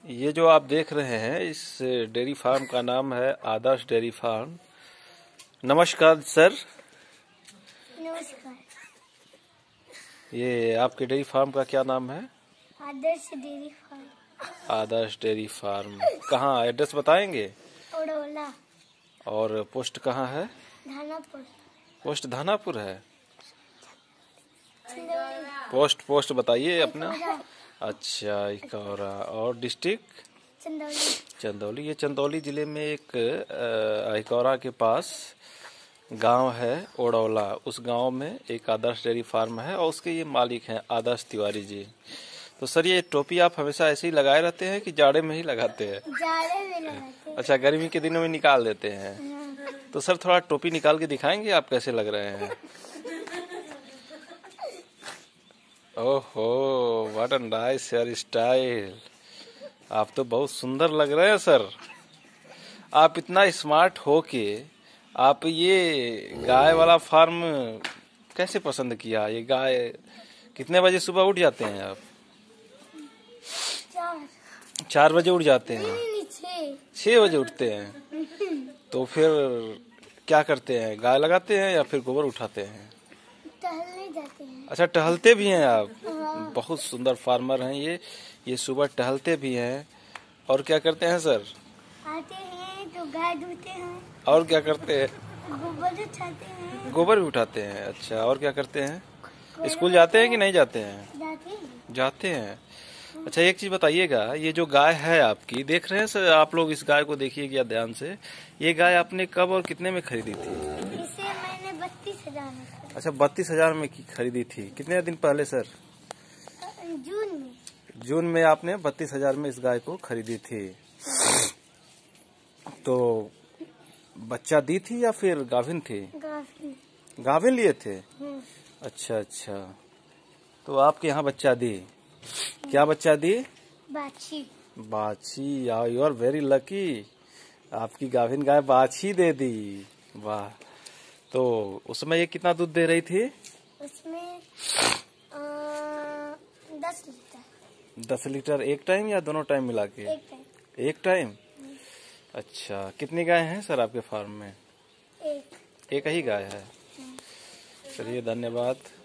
ये जो आप देख रहे हैं इस डेयरी फार्म का नाम है आदर्श डेयरी फार्म। नमस्कार सर। नमस्कार। ये आपके डेयरी फार्म का क्या नाम है? Adarsh dairy farm. Adarsh dairy farm. कहाँ एड्रेस बताएंगे? ओडोला। और पोस्ट कहाँ है? धानापुर। पोस्ट धानापुर है। पोस्ट बताइए अपना। अच्छा इकौरा। और डिस्ट्रिक्ट चंदौली। ये चंदौली जिले में एक इकौरा के पास गांव है ओडौला। उस गांव में एक आदर्श डेयरी फार्म है और उसके ये मालिक हैं आदर्श तिवारी जी। तो सर ये टोपी आप हमेशा ऐसे ही लगाए रहते हैं कि जाड़े में ही लगाते हैं? जाड़े में लगाते हैं। अच्छा गर्मी के दिनों में निकाल देते हैं। तो सर थोड़ा टोपी निकाल के दिखाएंगे आप कैसे लग रहे हैं? ओहो what a nice hairstyle. आप तो बहुत सुंदर लग रहे हैं सर। आप इतना स्मार्ट हो के आप ये गाय वाला फार्म कैसे पसंद किया? ये गाय कितने बजे सुबह उठ जाते हैं आप? 4 बजे उठ जाते हैं। 6 बजे उठते हैं। तो फिर क्या करते हैं? गाय लगाते हैं या फिर गोबर उठाते हैं? टहलने जाते हैं। अच्छा टहलते भी हैं आप? बहुत सुंदर फार्मर हैं ये सुबह टहलते भी हैं। और क्या करते हैं सर? आते हैं तो गाय धोते हैं। और क्या करते हैं? गोबर उठाते हैं। गोबर भी उठाते हैं। अच्छा और क्या करते हैं? स्कूल जाते हैं कि नहीं जाते हैं? जाते हैं। अच्छा एक चीज बताइएगा, ये जो गाय है आपकी, देख रहे हैं सर आप लोग, इस गाय को देखिएगा ध्यान से। ये गाय आपने कब और कितने में खरीदी थी? इसे मैंने 32,000 में। अच्छा 32,000 में खरीदी थी। कितने दिन पहले सर? जून में आपने 32,000 में इस गाय को खरीदी थी। तो बच्चा दी थी या फिर गाभिन थी? गाभिन लिए थे। अच्छा अच्छा। तो आपके यहाँ बच्चा दी? क्या बच्चा दी? बाछी। You are very lucky. आपकी गाभिन गाय बाछी दे दी। वाह। तो उसमें ये कितना दूध दे रही थी? उसमें 10 लीटर। 10 लीटर एक टाइम या दोनों टाइम मिला के? एक टाइम। अच्छा कितनी गाय हैं सर आपके फार्म में? एक ही गाय है। चलिए धन्यवाद।